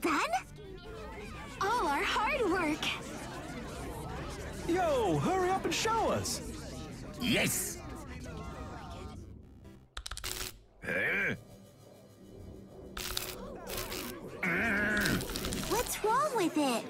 done? All our hard work. Yo, hurry up and show us. Yes. What's wrong with it?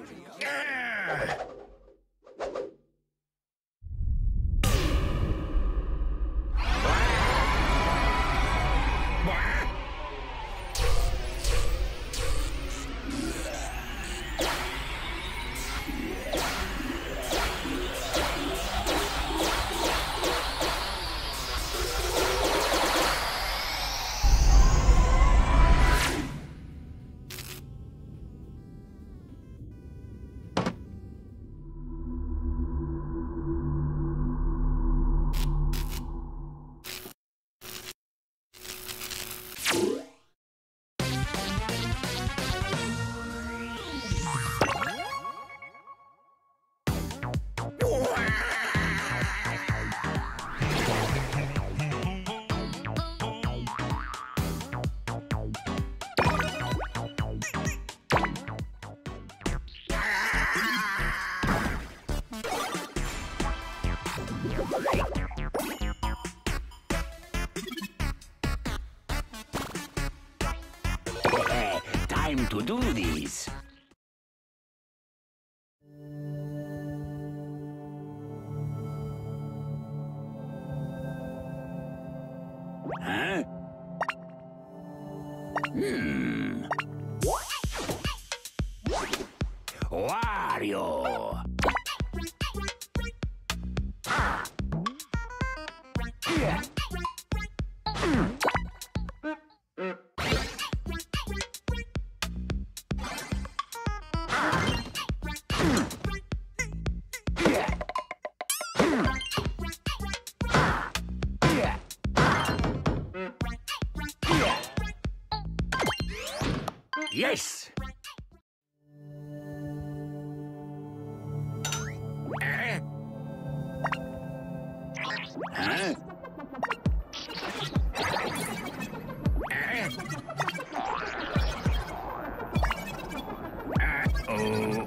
Time to do this. Huh? Wario. Yeah. Yes! Huh? Oh.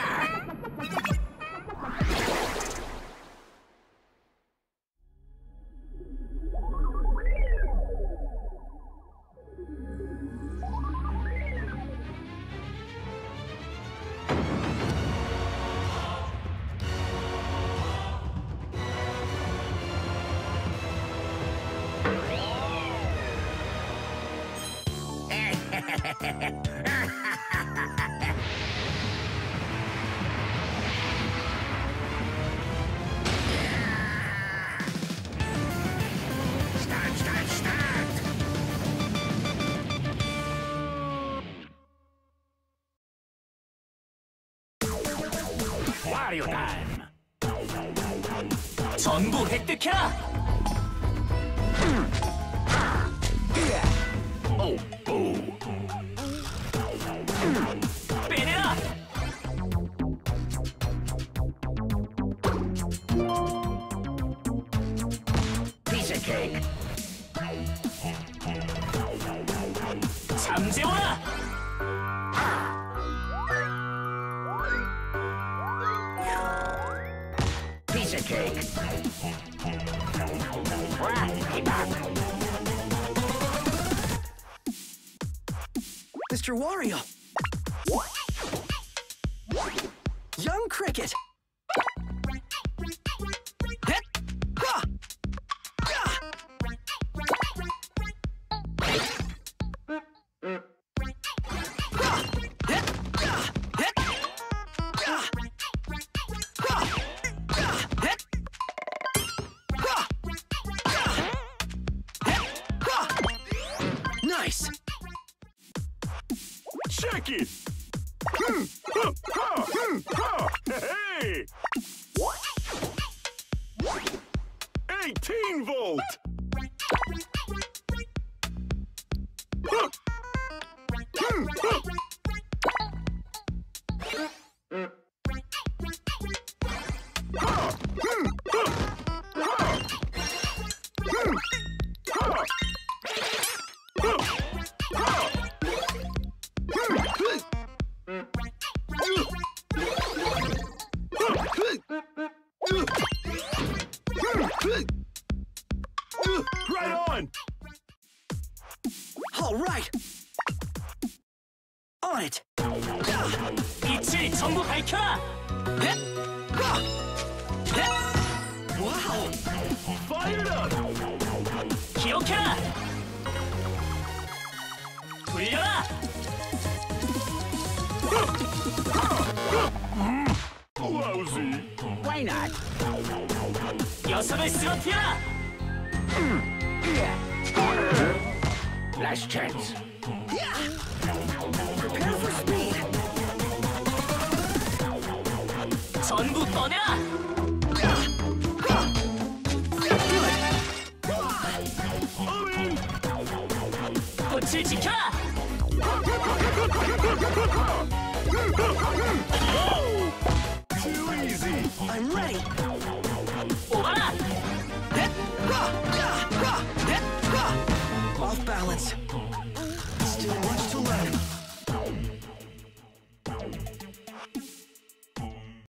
Wario time. 전부 획득해라. Oh, oh. 빼내라. Piece of cake. 잠재워라. Piece of cake. Mr. Wario. Young Cricket. Hit. Ha. Ya. Ha. Hit. Ya. Hit. Ya. Ha. Ya. Hit. Ha. Ya. Hit. Ha. Nice. Check it! Ha, ha, ha. Hey! 18 volt! Ha. Ha. Ha. All right. On it. 빛을 전부 밝혀라. Wow. Fired up! 기억해라. 돌려라. Lousy! Why not? 녀석을 쓰러뜨려라. Last chance. Prepare for speed. 전부 꺼내라. I'm in! 꽃을 지켜라. Too easy! I'm ready.